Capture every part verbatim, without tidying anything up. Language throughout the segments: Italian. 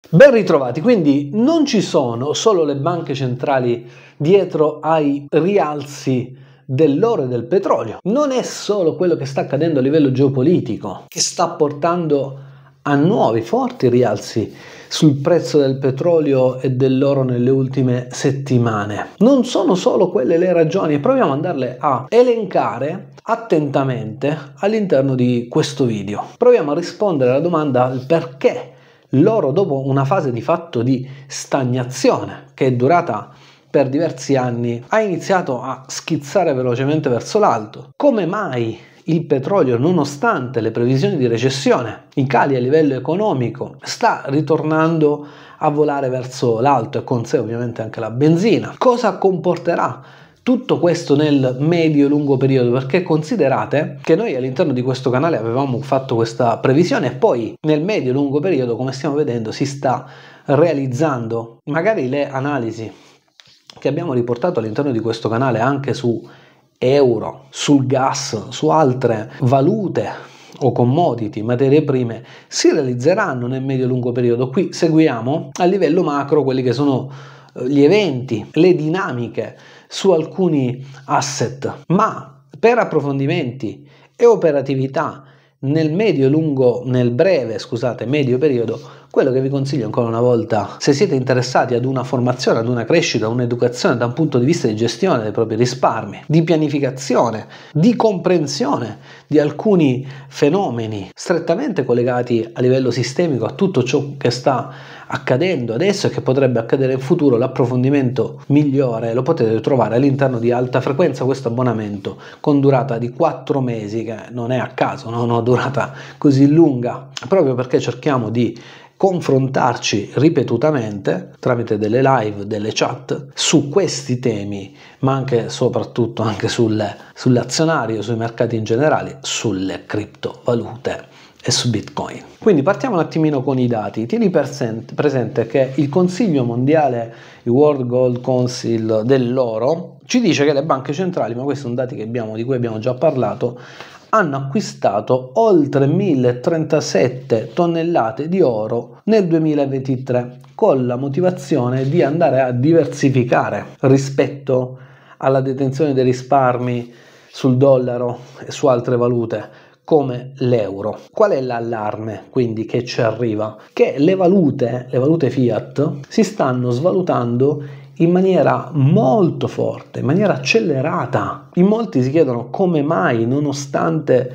Ben ritrovati, quindi non ci sono solo le banche centrali dietro ai rialzi dell'oro e del petrolio, non è solo quello che sta accadendo a livello geopolitico che sta portando a nuovi forti rialzi sul prezzo del petrolio e dell'oro nelle ultime settimane. Non sono solo quelle le ragioni e proviamo ad andarle a elencare attentamente all'interno di questo video. Proviamo a rispondere alla domanda del perché l'oro, dopo una fase di fatto di stagnazione che è durata per diversi anni, ha iniziato a schizzare velocemente verso l'alto. Come mai il petrolio, nonostante le previsioni di recessione, i cali a livello economico, sta ritornando a volare verso l'alto e con sé ovviamente anche la benzina? Cosa comporterà tutto questo nel medio-lungo periodo? Perché considerate che noi all'interno di questo canale avevamo fatto questa previsione e poi nel medio-lungo periodo, come stiamo vedendo, si sta realizzando. Magari le analisi che abbiamo riportato all'interno di questo canale anche su euro, sul gas, su altre valute o commodity, materie prime, si realizzeranno nel medio-lungo periodo. Qui seguiamo a livello macro quelli che sono gli eventi, le dinamiche su alcuni asset, ma per approfondimenti e operatività nel medio lungo, nel breve, scusate, medio periodo, quello che vi consiglio ancora una volta, se siete interessati ad una formazione, ad una crescita, un'educazione da un punto di vista di gestione dei propri risparmi, di pianificazione, di comprensione di alcuni fenomeni strettamente collegati a livello sistemico a tutto ciò che sta accadendo adesso e che potrebbe accadere in futuro, l'approfondimento migliore lo potete trovare all'interno di Alta Frequenza, questo abbonamento con durata di quattro mesi, che non è a caso, non ho durata così lunga, proprio perché cerchiamo di confrontarci ripetutamente tramite delle live, delle chat su questi temi, ma anche soprattutto anche sulle, sull'azionario, sui mercati in generale, sulle criptovalute e su Bitcoin. Quindi partiamo un attimino con i dati. Tieni presente che il Consiglio Mondiale, il World Gold Council dell'oro, ci dice che le banche centrali, ma questi sono dati che abbiamo, di cui abbiamo già parlato, hanno acquistato oltre mille trentasette tonnellate di oro nel duemilaventitré con la motivazione di andare a diversificare rispetto alla detenzione dei risparmi sul dollaro e su altre valute come l'euro. Qual è l'allarme quindi che ci arriva? Che le valute, le valute fiat si stanno svalutando in maniera molto forte, in maniera accelerata. In molti si chiedono come mai, nonostante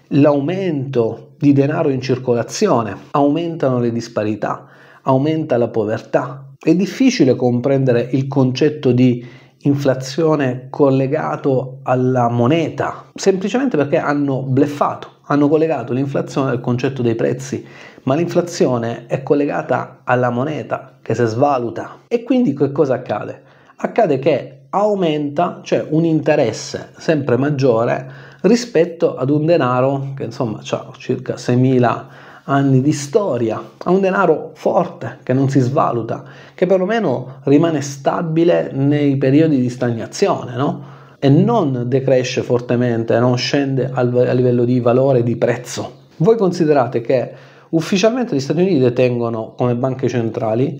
l'aumento di denaro in circolazione, aumentano le disparità, aumenta la povertà. È difficile comprendere il concetto di inflazione collegato alla moneta, semplicemente perché hanno bleffato, hanno collegato l'inflazione al concetto dei prezzi, ma l'inflazione è collegata alla moneta che si svaluta. E quindi che cosa accade? Accade che aumenta, cioè un interesse sempre maggiore rispetto ad un denaro che insomma ha circa seimila anni di storia, a un denaro forte che non si svaluta, che perlomeno rimane stabile nei periodi di stagnazione, no? E non decresce fortemente, non scende al, a livello di valore, di prezzo. Voi considerate che ufficialmente gli Stati Uniti detengono come banche centrali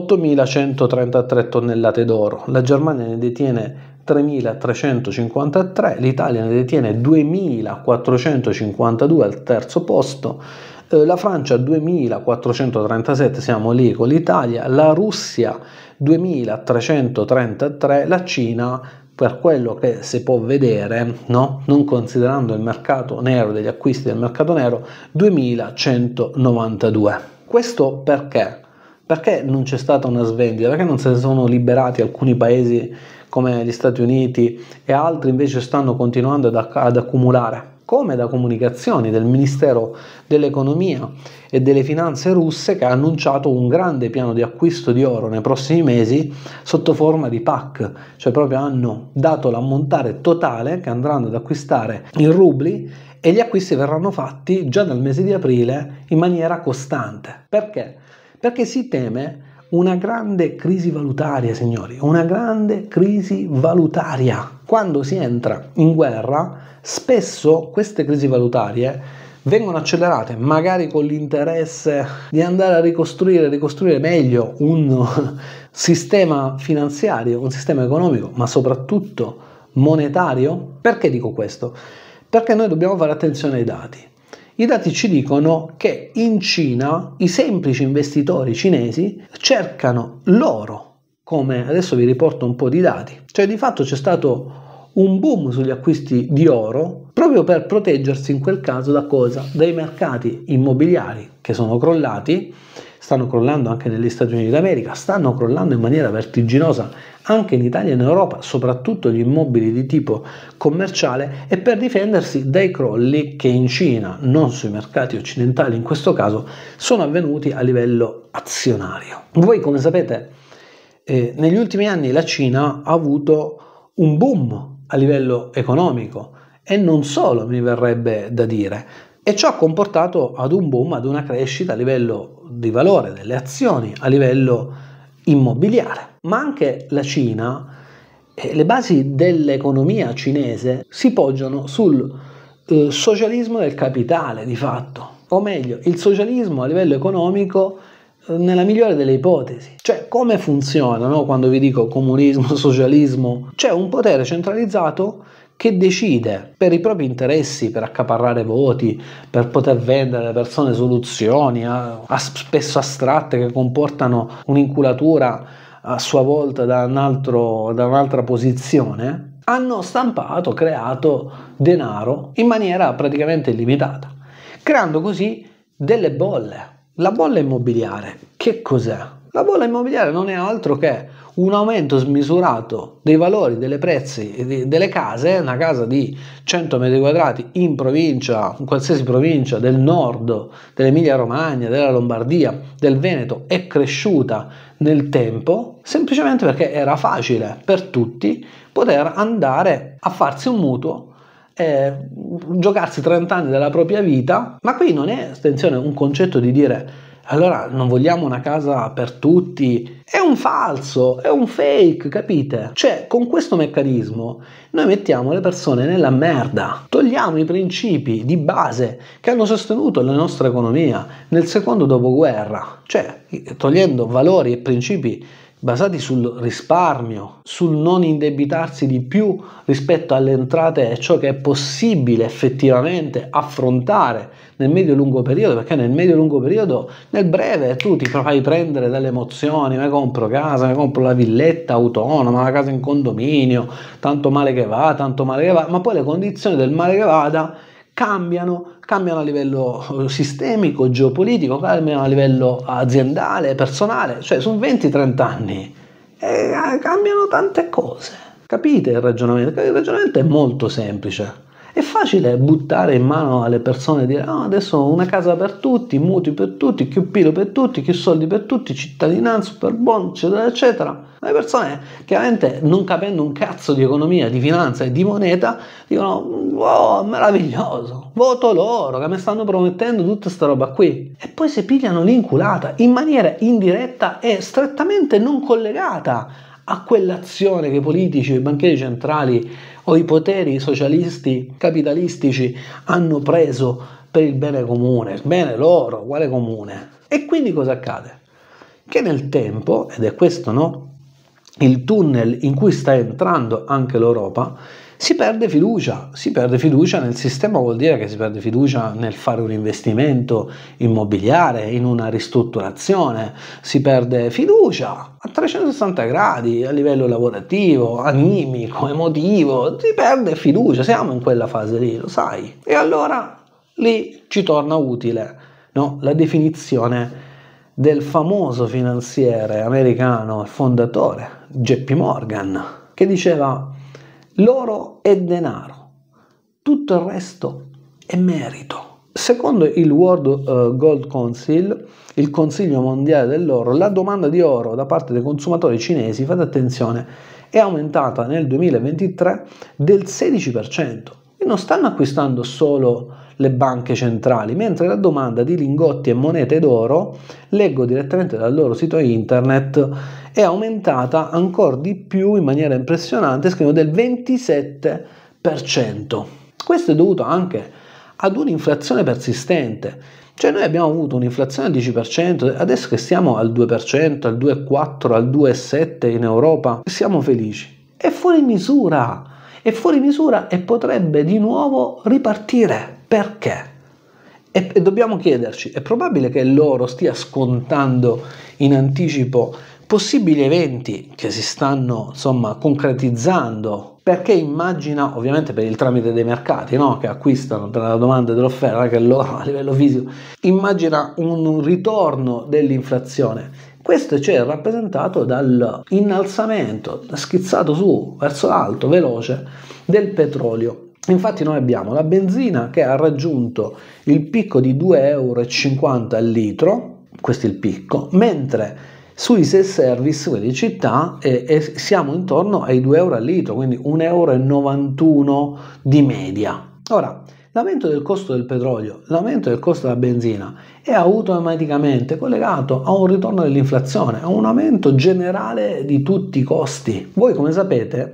ottomilacentotrentatré tonnellate d'oro, la Germania ne detiene tremilatrecentocinquantatré, l'Italia ne detiene duemilaquattrocentocinquantadue al terzo posto, eh, la Francia duemilaquattrocentotrentasette, siamo lì con l'Italia, la Russia duemilatrecentotrentatré, la Cina, per quello che si può vedere, no? Non considerando il mercato nero, degli acquisti del mercato nero, duemilacentonovantadue. Questo perché? Perché non c'è stata una svendita? Perché non se ne sono liberati alcuni paesi come gli Stati Uniti e altri invece stanno continuando ad, acc- ad accumulare? Come da comunicazioni del Ministero dell'Economia e delle Finanze russe, che ha annunciato un grande piano di acquisto di oro nei prossimi mesi sotto forma di P A C, cioè proprio hanno dato l'ammontare totale che andranno ad acquistare in rubli e gli acquisti verranno fatti già dal mese di aprile in maniera costante. Perché? Perché si teme una grande crisi valutaria, signori, una grande crisi valutaria. Quando si entra in guerra, spesso queste crisi valutarie vengono accelerate, magari con l'interesse di andare a ricostruire, ricostruire meglio un sistema finanziario, un sistema economico, ma soprattutto monetario. Perché dico questo? Perché noi dobbiamo fare attenzione ai dati. I dati ci dicono che in Cina i semplici investitori cinesi cercano l'oro, come adesso vi riporto un po' di dati, cioè di fatto c'è stato un boom sugli acquisti di oro proprio per proteggersi in quel caso da cosa? Dai mercati immobiliari che sono crollati, stanno crollando anche negli Stati Uniti d'America, stanno crollando in maniera vertiginosa anche in Italia e in Europa, soprattutto gli immobili di tipo commerciale, e per difendersi dai crolli che in Cina, non sui mercati occidentali in questo caso, sono avvenuti a livello azionario. Voi come sapete, eh, negli ultimi anni la Cina ha avuto un boom a livello economico e non solo, mi verrebbe da dire, e ciò ha comportato ad un boom, ad una crescita a livello di valore delle azioni, a livello immobiliare. Ma anche la Cina, eh, le basi dell'economia cinese si poggiano sul eh, socialismo del capitale di fatto, o meglio, il socialismo a livello economico eh, nella migliore delle ipotesi. Cioè, come funziona, no? Quando vi dico comunismo, socialismo, c'è un potere centralizzato che decide per i propri interessi, per accaparrare voti, per poter vendere alle persone soluzioni a, a spesso astratte che comportano un'inculatura a sua volta da, un altro, da un'altra posizione, hanno stampato, creato denaro in maniera praticamente illimitata, creando così delle bolle. La bolla immobiliare, che cos'è? La bolla immobiliare non è altro che un aumento smisurato dei valori delle prezzi delle case. Una casa di cento metri quadrati in provincia, in qualsiasi provincia del nord, dell'Emilia Romagna, della Lombardia, del Veneto, è cresciuta nel tempo semplicemente perché era facile per tutti poter andare a farsi un mutuo, eh, giocarsi trenta anni della propria vita. Ma qui non è, attenzione, un concetto di dire allora non vogliamo una casa per tutti. È un falso, è un fake, capite? Cioè, con questo meccanismo noi mettiamo le persone nella merda, togliamo i principi di base che hanno sostenuto la nostra economia nel secondo dopoguerra, cioè togliendo valori e principi basati sul risparmio, sul non indebitarsi di più rispetto alle entrate e ciò che è possibile effettivamente affrontare nel medio-lungo periodo, perché nel medio-lungo periodo, nel breve, tu ti fai prendere dalle emozioni, mi compro casa, mi compro la villetta autonoma, la casa in condominio, tanto male che va, tanto male che va, ma poi le condizioni del male che vada cambiano, cambiano a livello sistemico, geopolitico, cambiano a livello aziendale, personale, cioè su venti trenta anni eh, cambiano tante cose. Capite il ragionamento? Il ragionamento è molto semplice. È facile buttare in mano alle persone e dire oh, adesso una casa per tutti, mutui per tutti, più pilo per tutti, più soldi per tutti, cittadinanza, super buono, eccetera, eccetera. Le persone, chiaramente, non capendo un cazzo di economia, di finanza e di moneta, dicono wow, meraviglioso, voto loro che mi stanno promettendo tutta sta roba qui. E poi si pigliano l'inculata in maniera indiretta e strettamente non collegata a quell'azione che i politici, i banchieri centrali o i poteri socialisti capitalistici hanno preso per il bene comune, il bene loro, quale comune. E quindi cosa accade? Che nel tempo, ed è questo no, il tunnel in cui sta entrando anche l'Europa, si perde fiducia, si perde fiducia nel sistema, vuol dire che si perde fiducia nel fare un investimento immobiliare, in una ristrutturazione, si perde fiducia a trecentosessanta gradi, a livello lavorativo, animico, emotivo, si perde fiducia, siamo in quella fase lì, lo sai. E allora lì ci torna utile, no? La definizione del famoso finanziere americano, il fondatore, J P Morgan, che diceva l'oro è denaro, tutto il resto è merito. Secondo il World uh, Gold Council, il Consiglio Mondiale dell'Oro, la domanda di oro da parte dei consumatori cinesi, fate attenzione, è aumentata nel duemilaventitré del sedici per cento. E non stanno acquistando solo le banche centrali, mentre la domanda di lingotti e monete d'oro, leggo direttamente dal loro sito internet, è aumentata ancora di più in maniera impressionante, scrivono del ventisette per cento. Questo è dovuto anche ad un'inflazione persistente. Cioè noi abbiamo avuto un'inflazione al dieci per cento, adesso che siamo al due per cento, al due virgola quattro, al due virgola sette in Europa, siamo felici. È fuori misura, è fuori misura e potrebbe di nuovo ripartire. Perché? E, e dobbiamo chiederci, è probabile che l'oro stia scontando in anticipo possibili eventi che si stanno insomma concretizzando, perché immagina, ovviamente per il tramite dei mercati, no? Che acquistano tra la domanda e dell'offerta, che l'oro a livello fisico, immagina un ritorno dell'inflazione. Questo ci è rappresentato dal innalzamento schizzato su verso l'alto veloce del petrolio. Infatti noi abbiamo la benzina che ha raggiunto il picco di due virgola cinquanta euro al litro, questo è il picco, mentre sui self-service, quelli di città, eh, eh, siamo intorno ai due euro al litro, quindi un virgola novantuno euro di media. Ora, l'aumento del costo del petrolio, l'aumento del costo della benzina è automaticamente collegato a un ritorno dell'inflazione, a un aumento generale di tutti i costi. Voi, come sapete,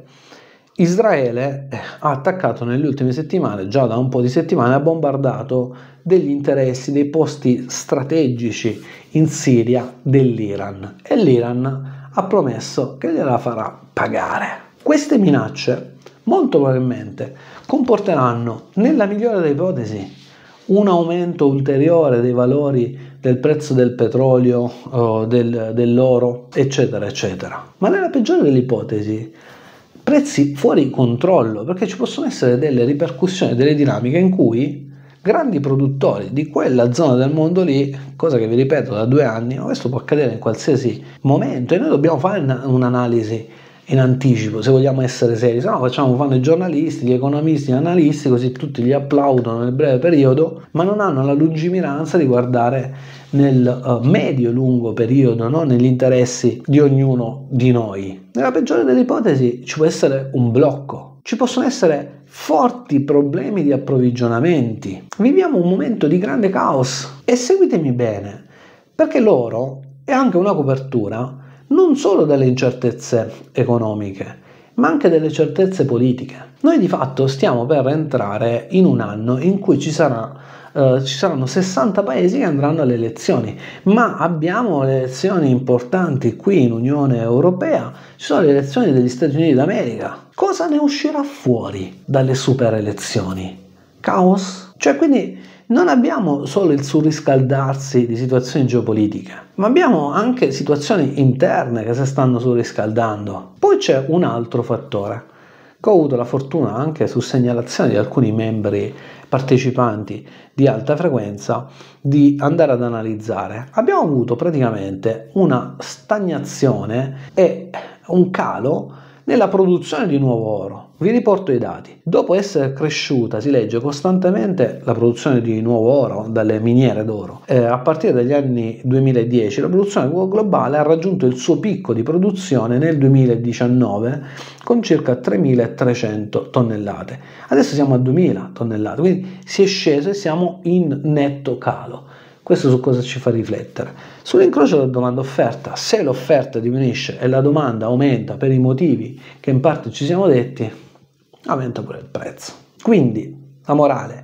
Israele ha attaccato nelle ultime settimane, già da un po' di settimane, ha bombardato degli interessi, dei posti strategici in Siria dell'Iran e l'Iran ha promesso che gliela farà pagare. Queste minacce molto probabilmente comporteranno, nella migliore delle ipotesi, un aumento ulteriore dei valori del prezzo del petrolio, oh, del, dell'oro, eccetera, eccetera. Ma nella peggiore delle ipotesi, prezzi fuori controllo, perché ci possono essere delle ripercussioni, delle dinamiche in cui grandi produttori di quella zona del mondo lì, cosa che vi ripeto da due anni, ma questo può accadere in qualsiasi momento e noi dobbiamo fare un'analisi in anticipo se vogliamo essere seri, se no facciamo, fanno i giornalisti, gli economisti, gli analisti, così tutti gli applaudono nel breve periodo, ma non hanno la lungimiranza di guardare nel uh, medio-lungo periodo, no? Negli interessi di ognuno di noi. Nella peggiore delle ipotesi ci può essere un blocco, ci possono essere forti problemi di approvvigionamenti. Viviamo un momento di grande caos e seguitemi bene, perché l'oro è anche una copertura non solo delle incertezze economiche, ma anche delle certezze politiche. Noi di fatto stiamo per entrare in un anno in cui ci sarà Uh, ci saranno sessanta paesi che andranno alle elezioni, ma abbiamo le elezioni importanti qui in Unione Europea, ci sono le elezioni degli Stati Uniti d'America. Cosa ne uscirà fuori dalle super elezioni? Caos? Cioè, quindi non abbiamo solo il surriscaldarsi di situazioni geopolitiche, ma abbiamo anche situazioni interne che si stanno surriscaldando. Poi c'è un altro fattore che ho avuto la fortuna, anche su segnalazione di alcuni membri partecipanti di alta frequenza, di andare ad analizzare. Abbiamo avuto praticamente una stagnazione e un calo nella produzione di nuovo oro. Vi riporto i dati. Dopo essere cresciuta, si legge, costantemente la produzione di nuovo oro dalle miniere d'oro, eh, a partire dagli anni duemiladieci la produzione globale ha raggiunto il suo picco di produzione nel duemiladiciannove con circa tremilatrecento tonnellate. Adesso siamo a duemila tonnellate, quindi si è sceso e siamo in netto calo. Questo su cosa ci fa riflettere? Sull'incrocio della domanda-offerta. Se l'offerta diminuisce e la domanda aumenta per i motivi che in parte ci siamo detti, aumenta pure il prezzo. Quindi la morale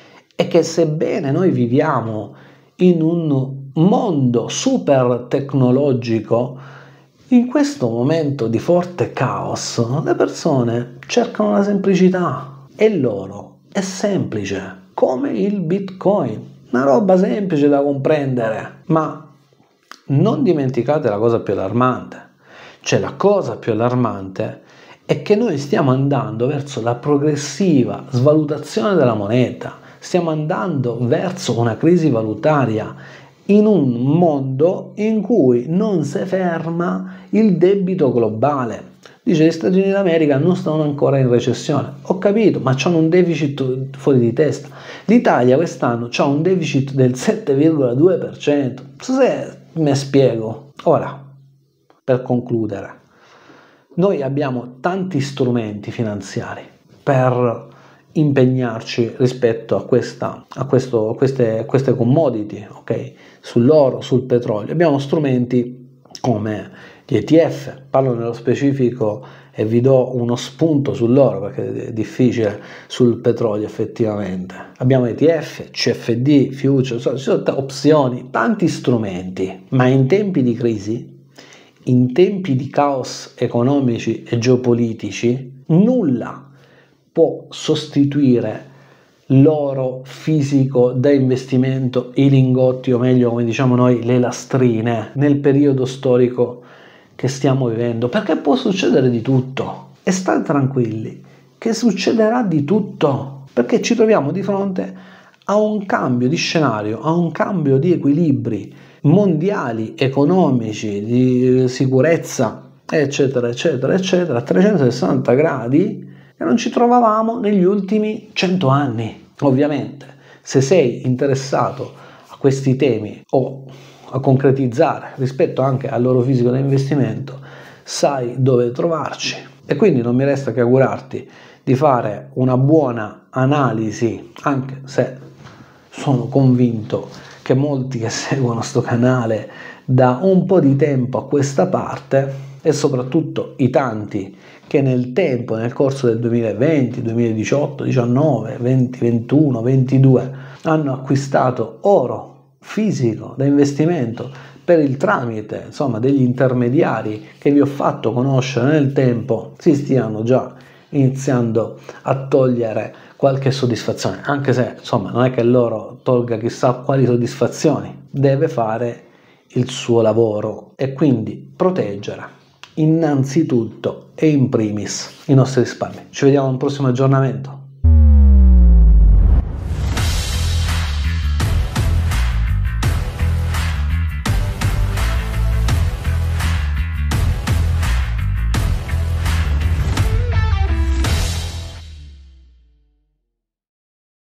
è che sebbene noi viviamo in un mondo super tecnologico, in questo momento di forte caos le persone cercano la semplicità e l'oro è semplice, come il Bitcoin. Una roba semplice da comprendere, ma non dimenticate la cosa più allarmante. Cioè la cosa più allarmante è che noi stiamo andando verso la progressiva svalutazione della moneta, stiamo andando verso una crisi valutaria in un mondo in cui non si ferma il debito globale. Dice gli Stati Uniti d'America non stanno ancora in recessione. Ho capito, ma c'hanno un deficit fuori di testa. L'Italia quest'anno ha un deficit del sette virgola due per cento. Non so se mi spiego. Ora, per concludere, noi abbiamo tanti strumenti finanziari per impegnarci rispetto a, questa, a, questo, a queste, queste commodity, ok? Sull'oro, sul petrolio. Abbiamo strumenti come gli E T F, parlo nello specifico e vi do uno spunto sull'oro perché è difficile sul petrolio effettivamente. Abbiamo E T F, C F D, future, ci sono opzioni, tanti strumenti, ma in tempi di crisi, in tempi di caos economici e geopolitici, nulla può sostituire l'oro fisico da investimento, i lingotti, o meglio come diciamo noi le lastrine, nel periodo storico che stiamo vivendo, perché può succedere di tutto e state tranquilli che succederà di tutto, perché ci troviamo di fronte a un cambio di scenario, a un cambio di equilibri mondiali, economici, di sicurezza, eccetera eccetera eccetera, a trecentosessanta gradi che non ci trovavamo negli ultimi cento anni. Ovviamente, se sei interessato a questi temi o a concretizzare rispetto anche all'oro fisico da investimento, sai dove trovarci. E quindi non mi resta che augurarti di fare una buona analisi, anche se sono convinto che molti che seguono sto canale da un po' di tempo a questa parte, e soprattutto i tanti che nel tempo, nel corso del duemilaventi, duemiladiciotto, diciannove, venti, ventuno, ventidue hanno acquistato oro fisico da investimento per il tramite, insomma, degli intermediari che vi ho fatto conoscere nel tempo, si stiano già iniziando a togliere qualche soddisfazione, anche se insomma non è che l'oro tolga chissà quali soddisfazioni, deve fare il suo lavoro e quindi proteggere innanzitutto e in primis i nostri risparmi. Ci vediamo al prossimo aggiornamento.